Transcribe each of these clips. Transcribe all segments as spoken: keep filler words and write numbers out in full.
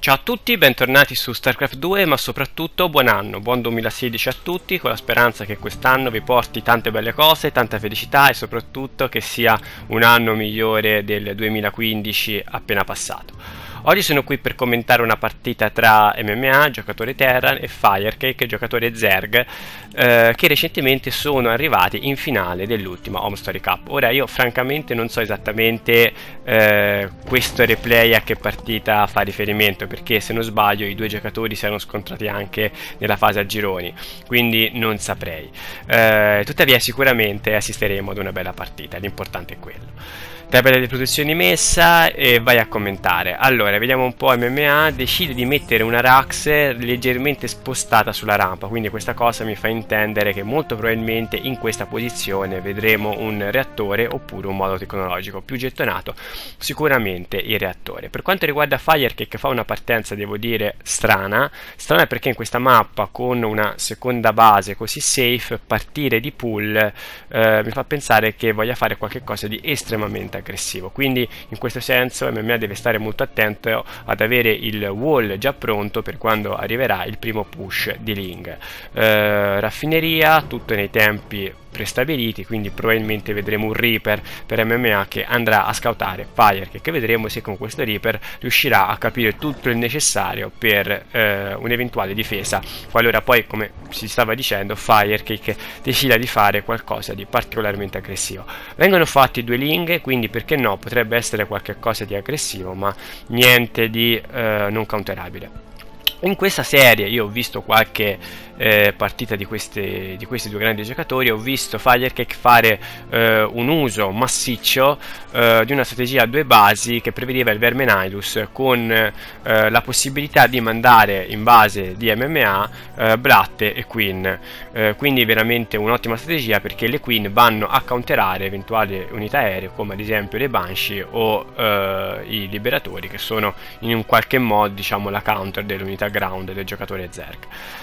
Ciao a tutti, bentornati su StarCraft due, ma soprattutto buon anno, buon duemilasedici a tutti, con la speranza che quest'anno vi porti tante belle cose, tanta felicità e soprattutto che sia un anno migliore del duemilaquindici appena passato. Oggi sono qui per commentare una partita tra M M A, giocatore Terran, e Firecake, giocatore Zerg, eh, che recentemente sono arrivati in finale dell'ultima Home Story Cup. Ora io francamente non so esattamente eh, questo replay a che partita fa riferimento, perché se non sbaglio i due giocatori si erano scontrati anche nella fase a gironi, quindi non saprei. Eh, tuttavia sicuramente assisteremo ad una bella partita, l'importante è quello. Tabella di produzioni messa e vai a commentare. Allora, vediamo un po'. M M A decide di mettere una Rax leggermente spostata sulla rampa, quindi questa cosa mi fa intendere che molto probabilmente in questa posizione vedremo un reattore oppure un modo tecnologico più gettonato, sicuramente il reattore. Per quanto riguarda Firecake, che fa una partenza, devo dire, strana, strana perché in questa mappa con una seconda base così safe, partire di pool eh, mi fa pensare che voglia fare qualcosa di estremamente aggressivo, quindi in questo senso M M A deve stare molto attento ad avere il wall già pronto per quando arriverà il primo push di Ling. Eh, raffineria, tutto nei tempi prestabiliti, quindi probabilmente vedremo un Reaper per M M A che andrà a scoutare Firecake, che vedremo se con questo Reaper riuscirà a capire tutto il necessario per eh, un'eventuale difesa, qualora poi, come si stava dicendo, Firecake decida di fare qualcosa di particolarmente aggressivo. Vengono fatti due Ling, quindi perché no, potrebbe essere qualcosa di aggressivo, ma niente di eh, non counterabile. In questa serie io ho visto qualche eh, partita di, queste, di questi due grandi giocatori, ho visto Firecake fare eh, un uso massiccio eh, di una strategia a due basi che prevedeva il Vermenidus, con eh, la possibilità di mandare in base di M M A eh, Blatte e Queen, eh, quindi veramente un'ottima strategia, perché le Queen vanno a counterare eventuali unità aeree come ad esempio le Banshee o eh, i Liberatori, che sono in un qualche modo, diciamo, la counter dell'unità ground del giocatore Zerg.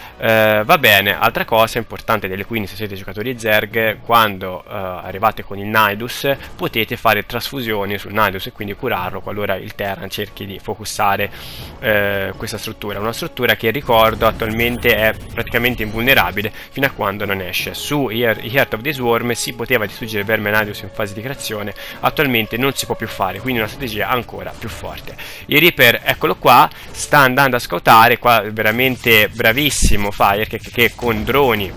Uh, va bene, altra cosa importante delle Queen, se siete giocatori Zerg, quando uh, arrivate con il Nidus potete fare trasfusioni sul Nidus e quindi curarlo qualora il Terran cerchi di focussare uh, questa struttura, una struttura che, ricordo, attualmente è praticamente invulnerabile fino a quando non esce. Su Heart of the Swarm si poteva distruggere Vermenidus in fase di creazione, attualmente non si può più fare, quindi una strategia ancora più forte. Il Reaper, eccolo qua, sta andando a scoutare, qua veramente bravissimo Firecake, che con droni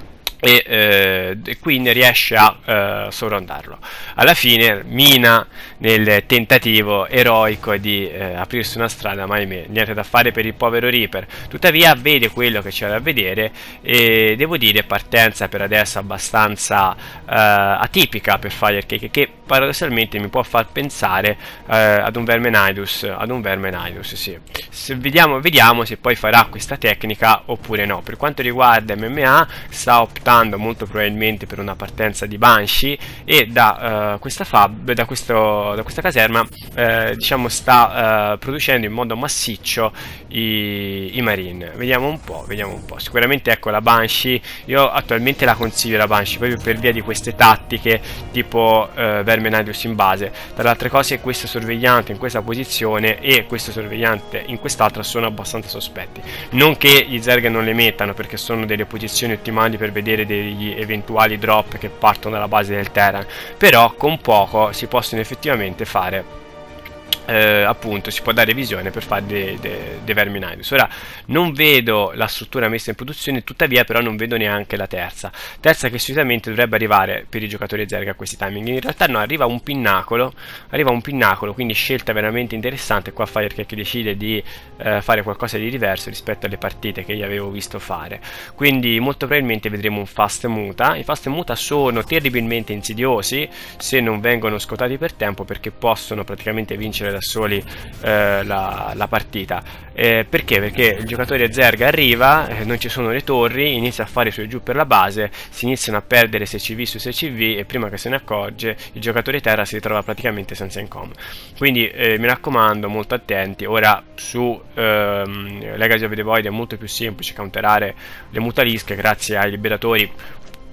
e eh, Queen riesce a eh, sovrandarlo. Alla fine mina nel tentativo eroico di eh, aprirsi una strada, ma ahimè niente da fare per il povero Reaper. Tuttavia vede quello che c'è da vedere e devo dire partenza per adesso abbastanza eh, atipica per Firecake, che paradossalmente mi può far pensare eh, ad un Vermenidus, ad un Vermenidus, sì. Se vediamo, vediamo se poi farà questa tecnica oppure no. Per quanto riguarda M M A, sta optando molto probabilmente per una partenza di Banshee e da uh, questa fab, da, questo, da questa caserma eh, diciamo sta uh, producendo in modo massiccio i, i Marine. Vediamo un po', vediamo un po'. Sicuramente, ecco, la Banshee, io attualmente la consiglio la Banshee proprio per via di queste tattiche tipo uh, Vermenidus in base. Tra le altre cose, questo sorvegliante in questa posizione e questo sorvegliante in quest'altra sono abbastanza sospetti. Non che gli Zerg non le mettano, perché sono delle posizioni ottimali per vedere degli eventuali drop che partono dalla base del Terran, però con poco si possono effettivamente fare Eh, appunto si può dare visione per fare dei de, de Vermenidus. Ora non vedo la struttura messa in produzione, tuttavia però non vedo neanche la terza terza che solitamente dovrebbe arrivare per i giocatori Zerg a questi timing. In realtà no, arriva un pinnacolo arriva un pinnacolo, quindi scelta veramente interessante. Qua Firecake decide di eh, fare qualcosa di diverso rispetto alle partite che io avevo visto fare, quindi molto probabilmente vedremo un fast muta. I fast muta sono terribilmente insidiosi se non vengono scotati per tempo, perché possono praticamente vincere da soli eh, la, la partita. Eh, perché? Perché il giocatore Zerg arriva, eh, non ci sono le torri, inizia a fare su e giù per la base, si iniziano a perdere S C V su S C V e prima che se ne accorge il giocatore Terra si ritrova praticamente senza income. Quindi eh, mi raccomando, molto attenti. Ora su ehm, Legacy of the Void è molto più semplice counterare le mutalische grazie ai liberatori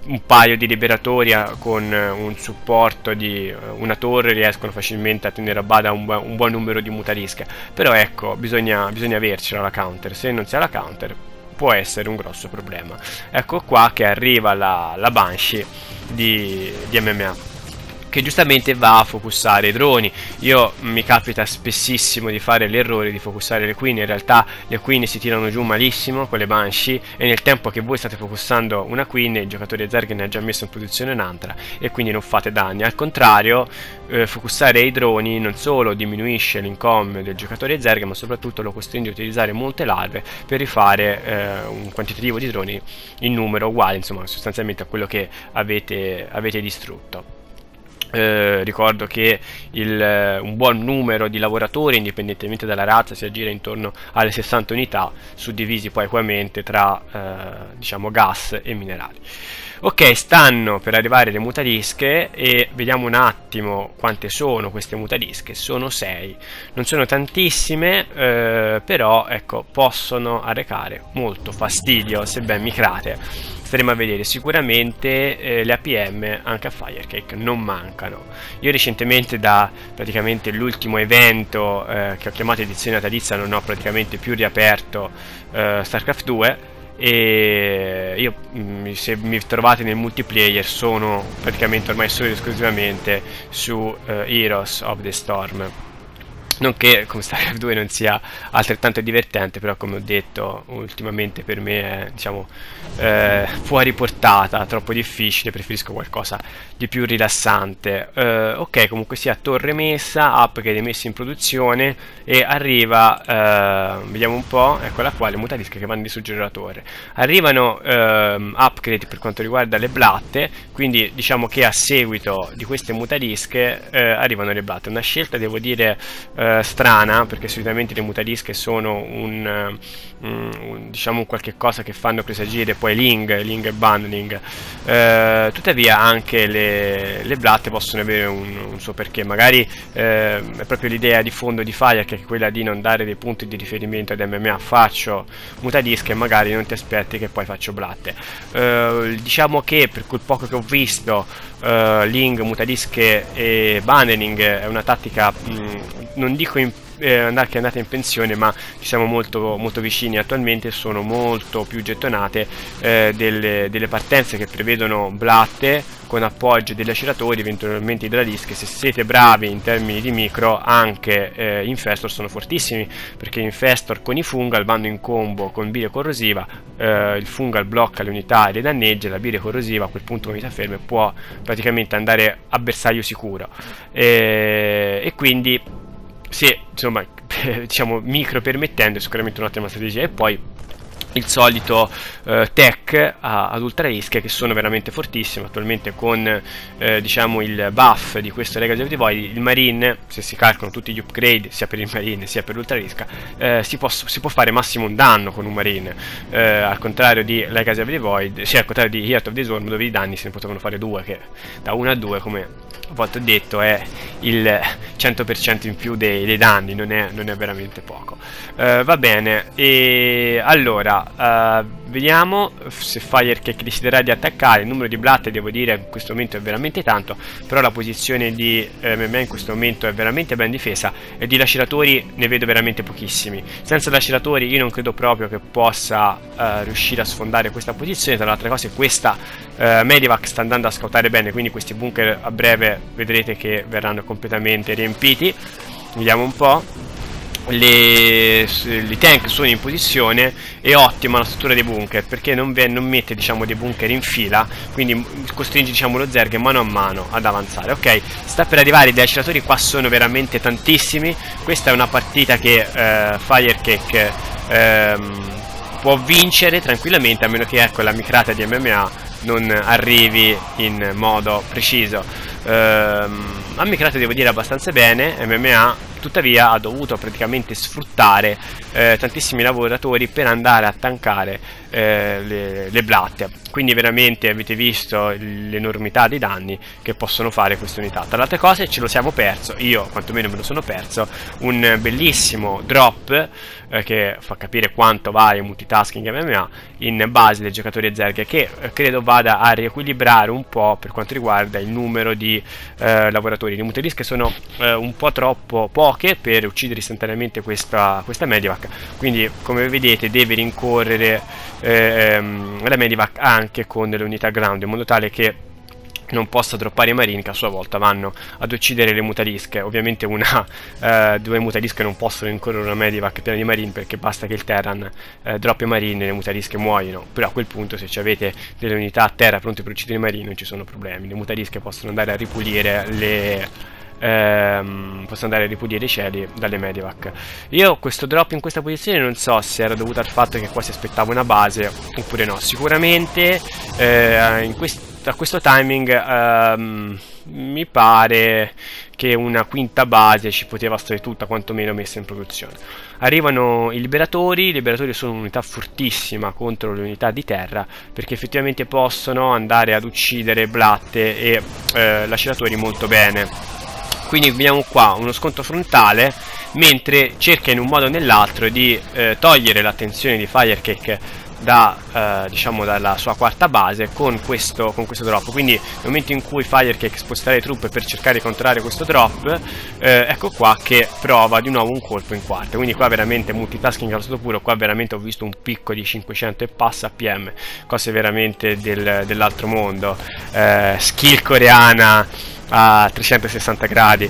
un paio di liberatori a, con un supporto di uh, una torre riescono facilmente a tenere a bada un, bu un buon numero di mutalische, però ecco, bisogna, bisogna avercela la counter. Se non si ha la counter può essere un grosso problema. Ecco qua che arriva la, la Banshee di, di M M A, che giustamente va a focussare i droni. Io mi capita spessissimo di fare l'errore di focussare le queen. In realtà le queen si tirano giù malissimo con le Banshee, e nel tempo che voi state focussando una queen il giocatore Zerg ne ha già messo in posizione un'altra e quindi non fate danni. Al contrario, eh, focussare i droni non solo diminuisce l'incom del giocatore Zerg, ma soprattutto lo costringe a utilizzare molte larve per rifare eh, un quantitativo di droni in numero uguale, insomma, sostanzialmente a quello che avete, avete distrutto. Eh, ricordo che il, eh, un buon numero di lavoratori, indipendentemente dalla razza, si aggira intorno alle sessanta unità, suddivisi poi equamente tra eh, diciamo gas e minerali. Ok, stanno per arrivare le mutalische e vediamo un attimo quante sono queste mutalische. Sono sei, non sono tantissime, eh, però ecco, possono arrecare molto fastidio se ben micrate. Staremo a vedere. Sicuramente eh, le A P M anche a Firecake non mancano. Io recentemente, da praticamente l'ultimo evento eh, che ho chiamato edizione natalizia, non ho praticamente più riaperto eh, StarCraft due, e io se mi trovate nel multiplayer sono praticamente ormai solo ed esclusivamente su uh, Heroes of the Storm. Non che come StarCraft due non sia altrettanto divertente, però come ho detto ultimamente per me è, diciamo, eh, fuori portata, troppo difficile, preferisco qualcosa di più rilassante. Eh, ok, comunque sia, torre messa, upgrade messa in produzione e arriva, eh, vediamo un po', eccola qua, le mutalische che vanno di distruggere la torre. Arrivano eh, upgrade per quanto riguarda le blatte, quindi diciamo che a seguito di queste mutalische eh, arrivano le blatte. Una scelta, devo dire, eh, strana, perché solitamente le mutalische sono un, um, un diciamo un qualche cosa che fanno presagire poi Ling, Ling e bundling. Eh, tuttavia anche le, le blatte possono avere un, un suo perché. Magari eh, è proprio l'idea di fondo di Fire, che è quella di non dare dei punti di riferimento ad M M A. Faccio mutalische e magari non ti aspetti che poi faccio blatte. Eh, diciamo che per quel poco che ho visto, uh, Ling, mutalische e bundling è una tattica mh, non dico in, eh, che è andata in pensione, ma ci siamo molto, molto vicini. Attualmente sono molto più gettonate eh, delle, delle partenze che prevedono blatte con appoggio degli aceratori, eventualmente idralische. Se siete bravi in termini di micro, anche eh, Infestor sono fortissimi, perché Infestor con i fungal vanno in combo con bile corrosiva. Eh, il fungal blocca le unità e le danneggia, la bile corrosiva a quel punto con unità ferme può praticamente andare a bersaglio sicuro, e, e quindi sì, insomma, diciamo micro permettendo, è sicuramente un'ottima strategia. E poi il solito eh, tech a, ad ultra risk, che sono veramente fortissimi attualmente con eh, diciamo il buff di questo Legacy of the Void. Il Marine, se si calcolano tutti gli upgrade sia per il Marine sia per l'ultra risk, eh, si, può, si può fare massimo un danno con un Marine, eh, al contrario di Legacy of the Void, sia al contrario di Heart of the Swarm, dove i danni se ne potevano fare due, che da uno a due, come a volte ho detto, è il cento per cento in più dei, dei danni, non è, non è veramente poco. Uh, va bene, e allora uh, vediamo se Firecake deciderà di attaccare. Il numero di blatte, devo dire, in questo momento è veramente tanto, però la posizione di eh, M M A in questo momento è veramente ben difesa, e di laceratori ne vedo veramente pochissimi. Senza laceratori io non credo proprio che possa uh, riuscire a sfondare questa posizione. Tra le altre cose, questa uh, Medivac sta andando a scoutare bene, quindi questi bunker a breve vedrete che verranno completamente riempiti. Vediamo un po'. Le, i tank sono in posizione, è ottima la struttura dei bunker, perché non, non mette, diciamo, dei bunker in fila, quindi costringe, diciamo, lo Zerg mano a mano ad avanzare. Ok, sta per arrivare, i acceleratori qua sono veramente tantissimi. Questa è una partita che eh, Firecake ehm, può vincere tranquillamente, a meno che, ecco, la micrata di M M A non arrivi in modo preciso. ehm, ha micrato, devo dire, abbastanza bene M M A. tuttavia ha dovuto praticamente sfruttare eh, tantissimi lavoratori per andare a tankare eh, le, le blatte. Quindi veramente avete visto l'enormità dei danni che possono fare queste unità. Tra le altre cose ce lo siamo perso, io quantomeno me lo sono perso, un bellissimo drop eh, che fa capire quanto vale multitasking M M A in base del giocatore Zerg, che eh, credo vada a riequilibrare un po' per quanto riguarda il numero di eh, lavoratori. Le multidische sono eh, un po' troppo poche per uccidere istantaneamente questa, questa Medivac, quindi come vedete deve rincorrere ehm, la Medivac anche con le unità ground, in modo tale che non possa droppare i Marine, che a sua volta vanno ad uccidere le mutalische. Ovviamente una, eh, due mutalische non possono incorrere una Medivac piena di Marine, perché basta che il Terran eh, droppi i Marine e le mutalische muoiono. Però a quel punto, se avete delle unità a terra pronte per uccidere i Marine, non ci sono problemi. Le mutalische possono andare a ripulire le... Ehm, posso andare a ripulire i cieli dalle Medivac. Io questo drop in questa posizione non so se era dovuto al fatto che qua si aspettava una base oppure no. Sicuramente eh, in questo a questo timing ehm, mi pare che una quinta base ci poteva stare tutta quantomeno messa in produzione. Arrivano i liberatori. I liberatori sono un'unità fortissima contro le unità di terra, perché effettivamente possono andare ad uccidere blatte e eh, laceratori molto bene. Quindi vediamo qua uno scontro frontale, mentre cerca in un modo o nell'altro di eh, togliere l'attenzione di Firecake da, eh, diciamo dalla sua quarta base con questo, con questo drop. Quindi nel momento in cui Firecake sposta le truppe per cercare di contrarre questo drop, eh, ecco qua che prova di nuovo un colpo in quarta. Quindi qua veramente multitasking allo stato puro. Qua veramente ho visto un picco di cinquecento e passa A P M, cose veramente del, dell'altro mondo. eh, skill coreana a trecentosessanta gradi.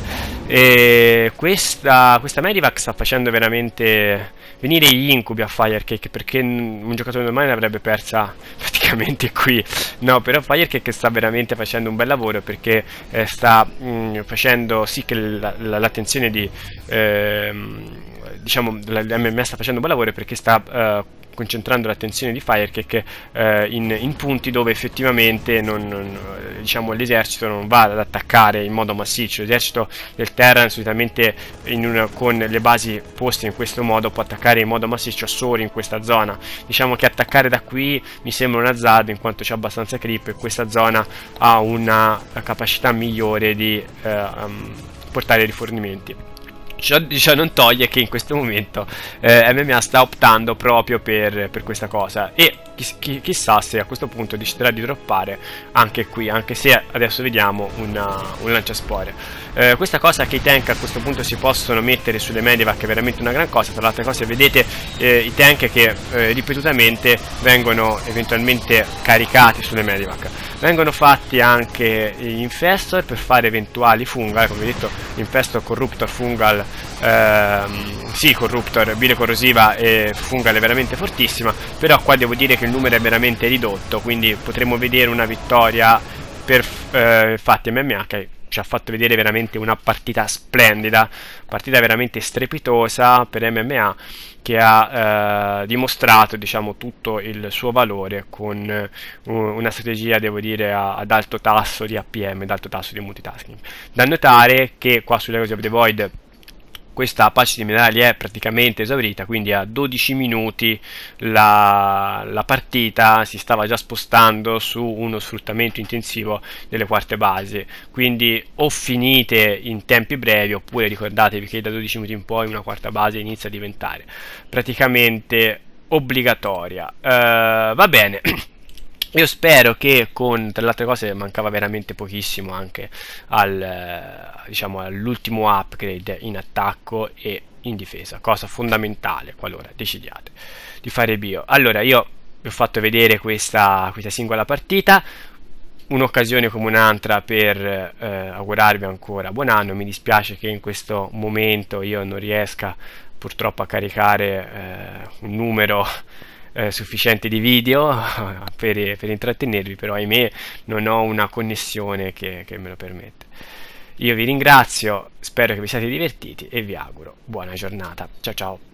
E questa, questa Medivac sta facendo veramente venire gli incubi a Firecake, perché un giocatore normale l'avrebbe persa praticamente qui. No, però Firecake sta veramente facendo un bel lavoro, perché eh, sta mh, facendo sì che l'attenzione di ehm, diciamo l'M M A sta facendo un bel lavoro, perché sta eh, concentrando l'attenzione di Firecake eh, in, in punti dove effettivamente non, non, diciamo, l'esercito non va ad attaccare in modo massiccio. L'esercito del Terran solitamente in una, con le basi poste in questo modo può attaccare in modo massiccio solo in questa zona. Diciamo che attaccare da qui mi sembra un azzardo, in quanto c'è abbastanza creep e questa zona ha una capacità migliore di eh, um, portare rifornimenti. Ciò non toglie che in questo momento eh, M M A sta optando proprio per, per questa cosa, e chi, chi, chissà se a questo punto deciderà di droppare anche qui, anche se adesso vediamo una, un lanciaspore. Eh, questa cosa che i tank a questo punto si possono mettere sulle Medivac è veramente una gran cosa. Tra le altre cose vedete eh, i tank che eh, ripetutamente vengono eventualmente caricati sulle Medivac. Vengono fatti anche gli infestor per fare eventuali fungal, come detto infestor, corruptor, fungal, ehm, sì, corruptor, bile corrosiva e fungal è veramente fortissima, però qua devo dire che il numero è veramente ridotto, quindi potremo vedere una vittoria per eh, infatti M M A che ci ha fatto vedere veramente una partita splendida, partita veramente strepitosa per M M A, che ha eh, dimostrato, diciamo, tutto il suo valore con eh, una strategia, devo dire, a, ad alto tasso di A P M, ad alto tasso di multitasking. Da notare che qua su Legacy of the Void questa pace di minerali è praticamente esaurita, quindi a dodici minuti la, la partita si stava già spostando su uno sfruttamento intensivo delle quarte basi, quindi o finite in tempi brevi, oppure ricordatevi che da dodici minuti in poi una quarta base inizia a diventare praticamente obbligatoria. Uh, va bene. Io spero che, con, tra le altre cose, mancava veramente pochissimo anche al, diciamo, all'ultimo upgrade in attacco e in difesa, cosa fondamentale qualora decidiate di fare bio. Allora, io vi ho fatto vedere questa, questa singola partita, un'occasione come un'altra per eh, augurarvi ancora buon anno. Mi dispiace che in questo momento io non riesca purtroppo a caricare eh, un numero Eh, sufficiente di video per, per intrattenervi, però ahimè non ho una connessione che, che me lo permette. Io vi ringrazio, spero che vi siate divertiti e vi auguro buona giornata. Ciao ciao.